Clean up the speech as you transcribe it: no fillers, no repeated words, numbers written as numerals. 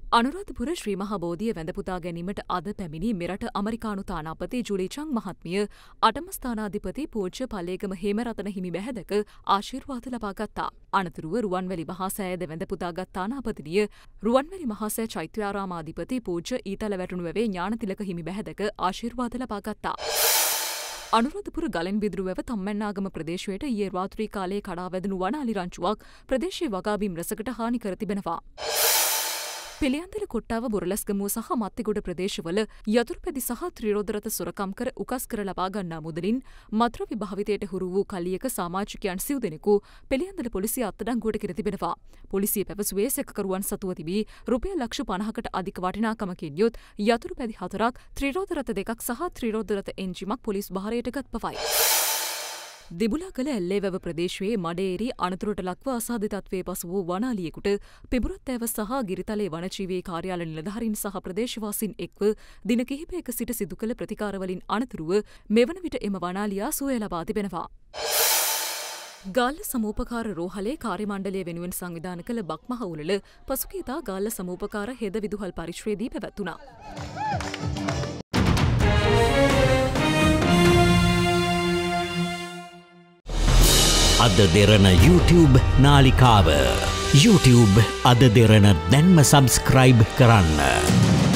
අනුරාධපුර ශ්‍රී මහා බෝධිය වැඳ පුතා ගැනීමට අද පැමිණි මෙරට අමරිකානු තානාපති ජුලි චං මහත්මිය අටම ස්ථානාධිපති පූජ්‍ය පල්ලේගම හේමරතන හිමි බැහැදක ආශිර්වාද ලබා ගත්තා. අනතුරුව රුවන්වැලි මහා සෑයද වැඳ පුතාගත් තානාපතිනිය රුවන්වැලි මහා සෑ චෛත්‍යාරාමාධිපති පූජ්‍ය ඊතල වැටුණු වැවේ ඥානතිලක හිමි බැහැදක ආශිර්වාද ලබා ගත්තා. අනුරාධපුර ගලෙන් බිදුරු වැව තම්මැන්නාගම ප්‍රදේශයට ඊයේ රාත්‍රී කාලයේ කඩා වැදුණු වනාලි රංචුවක් ප්‍රදේශීය වගාබිම් රැසකට හානි කර තිබෙනවා. පිළියන්දල කොට්ටාව බොරලැස්ගමුව සහ මත්තිගොඩ ප්‍රදේශවල යතුරුපැදි සහ ත්‍රිරෝද රථ සොරකම් කර උකස් කර ලබා ගන්නා මුදලින් මත්ද්‍රව්‍ය භාවිතයට හුරු වූ කලියක සමාජිකයන් සිව් දෙනෙකු පිළියන්දල පොලිසිය අත්අඩංගුවට කර තිබෙනවා. පොලිසිය පැවසුවේ සැකකරුවන් සතුව තිබී රුපියල් ලක්ෂ 50කට අධික වටිනාකමකින් යුත් යතුරුපැදි 4ක් ත්‍රිරෝද රථ 2ක් සහ ත්‍රිරෝද රථ එන්ජිමක් පොලිස් භාරයට ගත් බවයි. දිබුලාකල ඇල්ලේවැව ප්‍රදේශයේ මඩේරි අනතුරට ලක්ව අසාධ්‍ය තත්ත්වයේ පසු වූ වනාලියෙකුට පිබුරත්තෑව සහ ගිරිතලේ වනජීවී කාර්යාල නිලධාරීන් සහ ප්‍රදේශවාසීන් එක්ව දින කිහිපයක සිට සිදු කළ ප්‍රතිකාරවලින් අනතුරුව මෙවන විට එම වනාලියා සුවය ලබා තිබෙනවා. ගාල්ල සමූපකාර රෝහලේ කාර්යමණ්ඩලය වෙනුවෙන් සංවිධාන කළ බක්මහ උළෙල පසුගියදා ගාල්ල සමූපකාර හෙද විදුහල් පරිශ්‍රයේදී පැවැත්වුණා. අද දෙරණ YouTube නාලිකාව YouTube අද දෙරණ දැන්ම සබස්ක්‍රයිබ් කරන්න.